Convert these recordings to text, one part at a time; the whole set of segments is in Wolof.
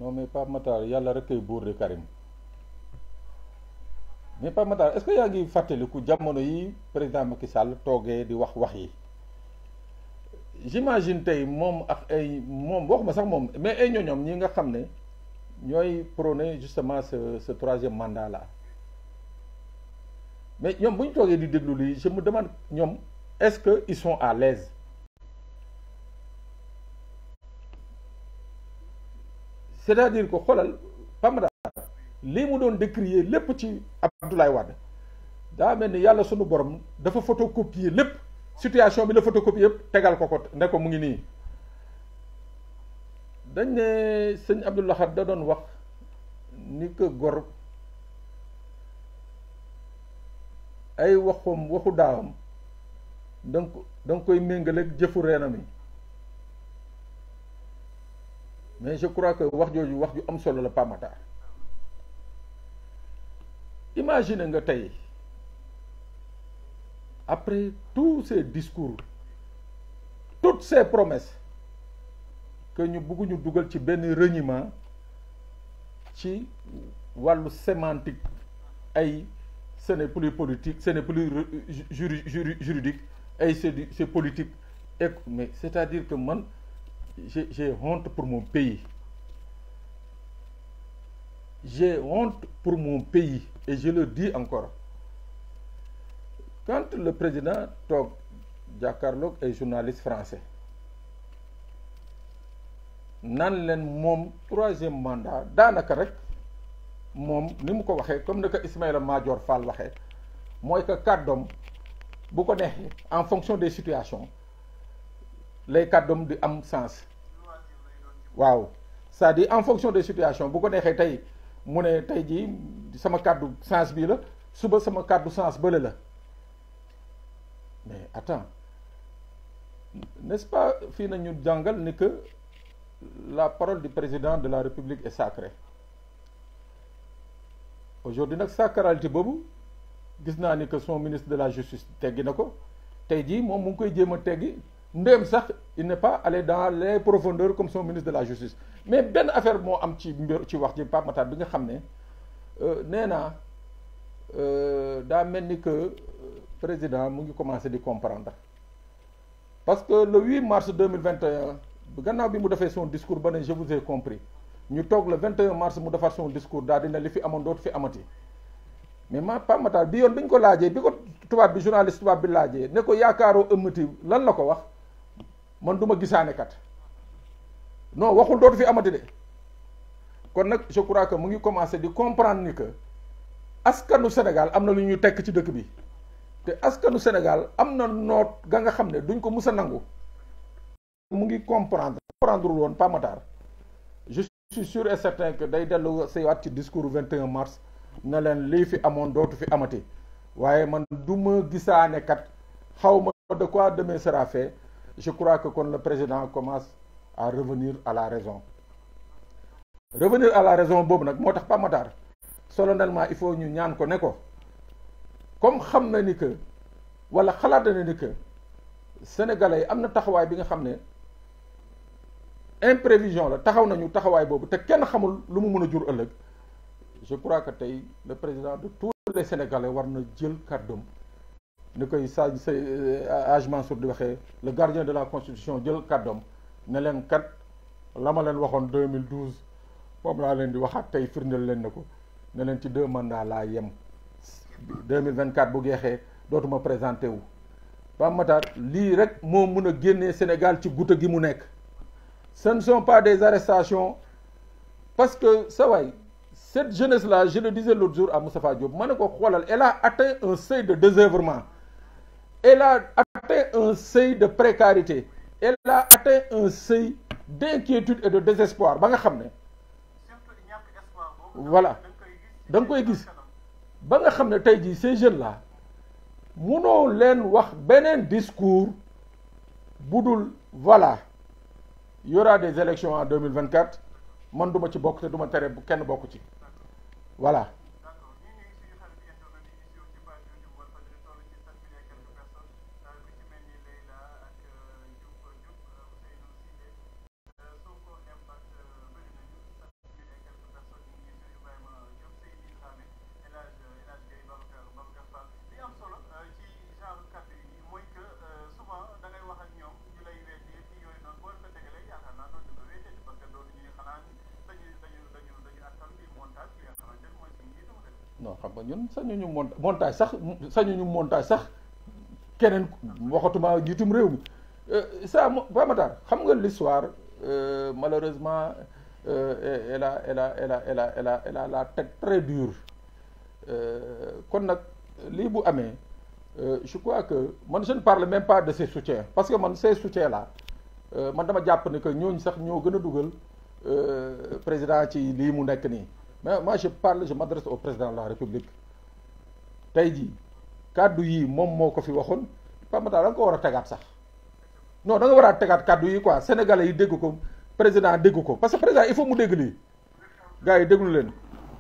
non mais Pape Matar yàlla rek kay buur de Karim mais Pape Matar est-ce que yaa ngi fàttaliku jamono yi président Macky Sall toogee di wax yi j'imagine tey moom ak ay moom waxuma sax moom mais ay ñoñom ñi nga xam ne ñooy prôner justement ce troisième mandat là mais ñoom bu ñu toogee di déglu lii je me demande ñoom est-ce que ils sont à l'aise c'est-à-dire que xoolal Pape Matar lii mu doon décrier lépp ci Abdoulaye Wade daa mel ni yàlla sunu borom dafa photocopier lépp situation bi la photocopier yëpp tegal ko ne ko mu ngi nii dañ ne sëñ Abdou Lahad da doon wax ni ko gor ay waxu daawam da nga koy méngaleeg jëfu reenam yi mais je crois que wax jooju wax ju am solo la Pape Matar imagine nga tey après tous ces discours toutes ces promesses que ñu bëgguñu dugal ci benn reniement ci wàllu sémantique ay ce n'est plus politique ce n'est plus juridique ay c'est politique et mais c'est-à-dire que man j'ai honte pour mon pays j'ai honte pour mon pays et je le dis encore quand le président toog jàkkaarloog ay journalistes français naan leen moom troisième mandat daanaka rek moom ni mu ko waxee comme ni ko Ismaïla Madior Fall waxee mooy que kàddoom bu ko neexee en fonction des situations lay kàddoom di am sens waaw c'est-à-dire en fonction des situations bu ko neexee tey mu ne tey jii sama kàddu sens bii la suba sama kàddu sens bële la mais attends n'est-ce pas fii nañu jàngal ni que la parole du président de la République est sacrée aujourd'hui nag sacralité boobu gis naa ni que son ministre de la justice teggi na ko tey jii moom mu ngi koy jéem a teggi ndéem sax il n'est pas allé dans les profondeurs comme son ministre de la justice mais benn affaire moo am ci mbir ci wax ji Pape Matar bi nga xam ne nee naa daa mel ni que président mu ngi commencé di comprendre parce que le 8 mars 2021 gannaaw bi mu defee son discours ba ne je vous ai compris ñu toog le 21 mars mu defar son discours daal dina li fi amoon dootu fi amati mais Pape Matar bi yoon bi ñu ko laajee bi ko tubaab bi journaliste tubaab bi laajee ne ko yaakaaroo ëmmati lan la ko wax man du ma gisaane kat non waxul dootu fi amati de kon nag je crois que mu ngi commencé di comprendre ni que askanu Sénégal am na lu ñuy tekk ci dëkk bi te askanu Sénégal am na noot ga nga xam ne duñ ko mus a nangu mu ngi comprendre woon Pape Matar je suis sûr et certain que day dellu saywaat ci discours 21 mars na leen lii fi amoon dootu fi amati waaye man du ma gisaane kat xaw ma de quoi demain sera fait je crois que kon le président commence à revenir à la raison boobu nag moo tax Pape Matar solennellement il faut ñu ñaan ko ne ko comme xam na ni que wala xalaat na ni que sénégalais yi am na taxawaay bi nga xam ne imprévision la taxaw nañu taxawaay boobu te kenn xamul lu mu mën a jur ëllëg je crois que tey le président de tous les sénégalais war na jël kàddoom ni koy sa Hadj Mansour di waxee le gardien de la constitution jël kàddoom ne leen kat la ma leen waxoon 2012 moom laa leen di waxaat tey firndeel leen na ko ne leen ci 2 mandats laa yem 2024 bu geexee dootuma présenté wu Pape Matar lii rek moo mën a génnee Sénégal ci guute gi mu nekk ce ne sont pas des arrestations parce que sa waay cette jeunesse là je le disais l'autre jour à Moustapha Diop ma ne ko xoolal elle a atteint un seuil de désœuvrement elle a atteint un seuil de précarité elle a atteint un seuil d'inquiétude et de désespoir ba nga xam ne voilà da nga koy gis ba nga xam ne tey jii ces jeunes là munoo leen wax beneen discours budul voilà il y aura des élections en 2024 man duma ci bokk te duma tere bu kenn bokk ci voilà xam nga ñun sañuñu montage sax keneen waxatuma jiitum réew mi ça Pape Matar xam nga l'histoire malheureusement elle a la tête très dure kon nag lii bu amee je crois que man je ne parle même pas de ses soutiens parce que man ces soutiens là man dama jàpp ne que ñooñu sax ñoo gën a dugal président ci lii mu nekk nii mais moi je m'adresse au président de la République tey jii kàddu yi moom moo ko fi waxoon Pape Matar da nga ko war a tegaat sax non da nga war a tegaat kàddu yi quoi sénégalais yi dégg ko président dégg ko parce que président il faut mu dégg lii gars yi déglu leen.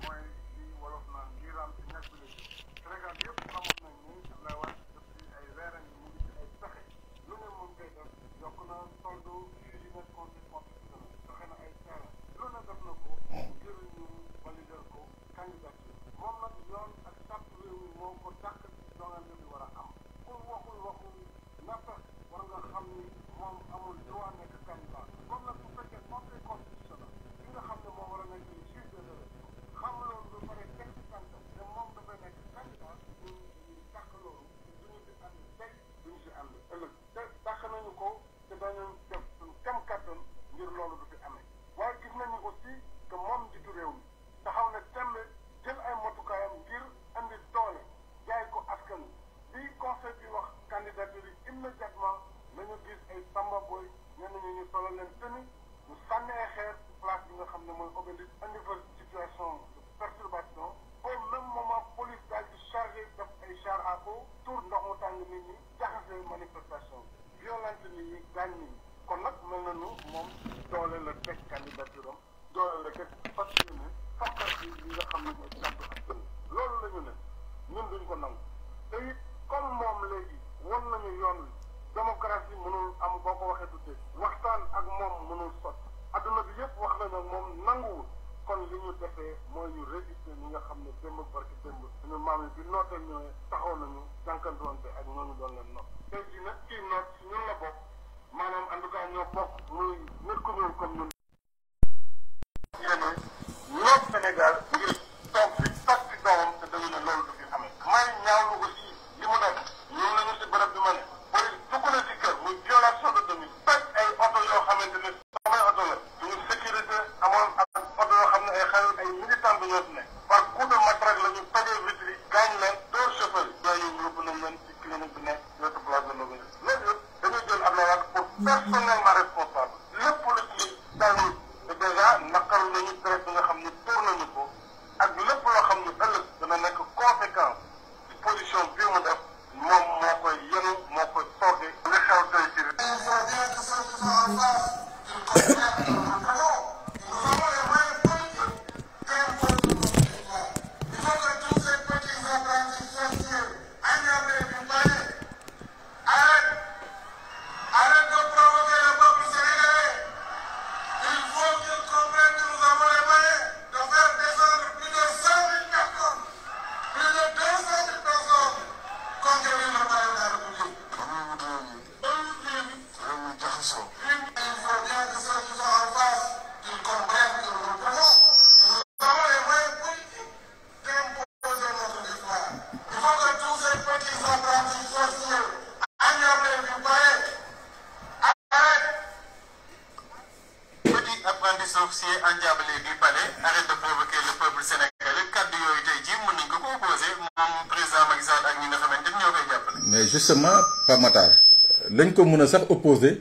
mais justement Pape Matar lañ ko mën a sax opposé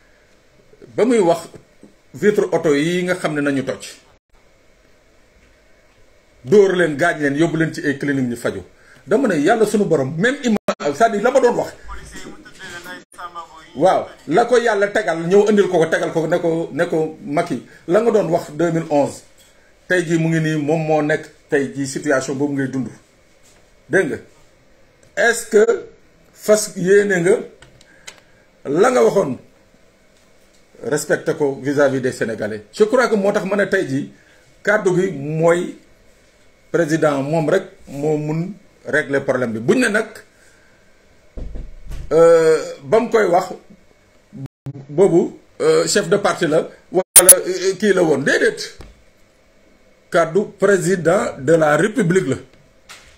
ba muy wax vitre oto yi nga xam ne nañu toj dóor leen gaañ leen yóbbu leen ci ay clinique ñu faju dama ne yàlla sunu borom même imam c'est-à-dire la ma doon wax waaw la ko yàlla tegal ñëw indil ko tegal ko ne ko Macky la nga doon wax 2011 tey jii mu ngi nii moom moo nekk tey jii situation boobu ngay dund dégg nga est-ce que fas yéene nga la nga waxoon respecté ko vis-à-vis des Sénégalais je crois que moo tax ma ne tey jii kàddu gi mooy président moom rek moo mun régler problème bi buñ ne nag ba mu koy wax boobu chef de parti la wala kii la woon déedéet kàddu président de la république la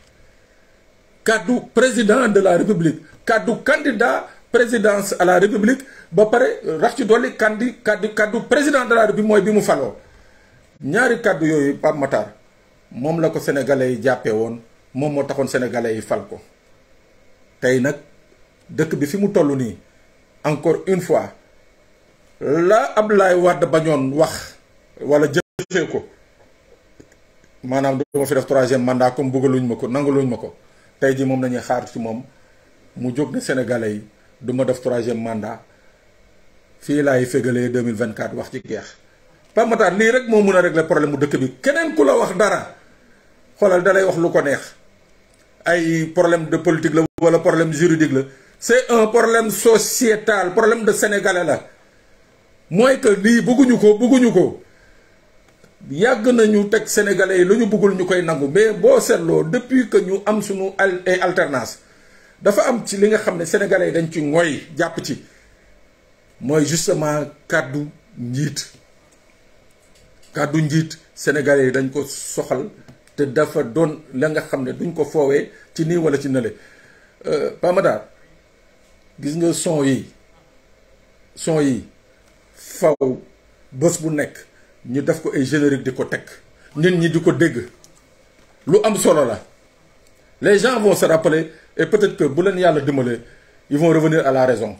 kaddu président de la république kaddu candidat présidence à la république ba pare rax ci dolli kaddu président de la république mooy bi mu faloo ñaari kaddu yooyu Pape Matar moom la ko sénégalais yi jàppee woon moom moo taxoon sénégalais yi fal ko tey nag dëkk bi fi mu toll nii encore une fois la Abdoulaye Wade bañoon wax wala jëfee ko maanaam duma fi def 3e mandat comme bëggaluñ ma ko nangaluñ ma ko tey ji moom nañuy xaar ci moom mu jóg ne sénégalais yi du ma def 3e mandat fii laay fégalee 2024 wax ci geex Pape Matar lii rek moo mun a régler problème mu dëkk bi keneen ku la wax dara xoolal dalay wax lu ko neex ay problème de politique la wala problème juridique la c'est un problème sociétal problème de sénégalais la mooy que lii bëgguñu ko yàgg nañu teg sénégalais yi lu ñu bëggul ñu koy nangu mais boo seetloo depuis que ñu am suñu ay alternance dafa am ci li nga xam ne sénégalais yi dañ ci ngoy jàpp ci mooy justement kàddu njiit sénégalais yi dañ ko soxal te dafa doon la nga xam ne duñ ko foowee ci nii wala ci nële Pape Matar gis nga son yi faw bés bu nekk ñu def ko ay générique di ko teg nit ñi di ko dégg lu am solo la les gens vont se rappeler et peut-être que bu leen yàlla dimbalee ils vont revenir à la raison.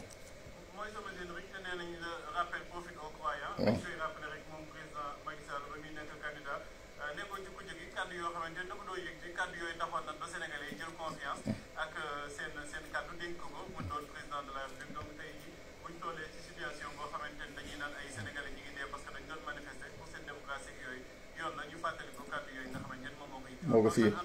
moo ko fii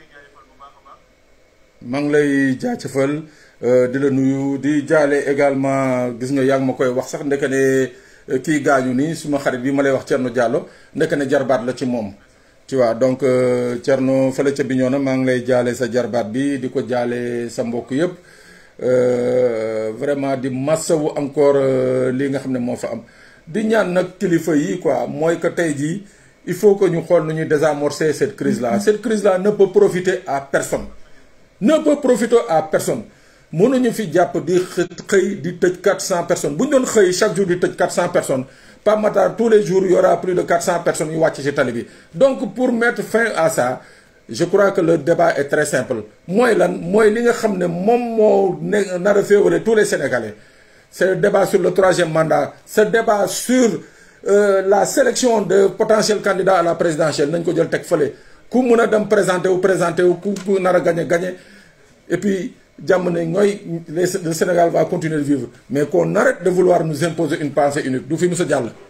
maa ngi lay jaajëfal di la nuyu di jaale également gis nga yaa ngi ma koy wax sax ndeke ne kii gaañu nii suma xarit bi ma lay wax Thierno Diallo ndeke ne jarbaat la ci moom tu vois donc Thierno fële ca Bignona maa ngi lay jaale sa jarbaat bi di ko jaale sa mbokk yëpp vraiment di massawu encore li nga xam ne moo fa am di ñaan nag kilifa yi quoi mooy que tey jii il faut que ñu xool nu ñuy désamorcer cette crise-là. Cette crise-là ne peut profiter à personne. mënuñu fi jàpp di xëy di tëj 400 personnes bu ñu doon xëy chaque jour di tëj 400 personnes Pape Matar tous les jours il y aura plus de 400 personnes yu wàcc ci tali bi. donc pour mettre fin à ça je crois que le débat est très simple mooy lan mooy li nga xam ne moom moo nar a féewale tous les Sénégalais c'est le débat sur le 3e mandat ce débat sur la sélection de potentiels candidats à la présidentielle nañ ko jël teg fële ku mun a dem présenter wu ku nar a gagner et puis jàmm ne ñooy le Sénégal va continuer de vivre mais qu'on arrête de vouloir nous imposer une pensée unique du fi mës a jàll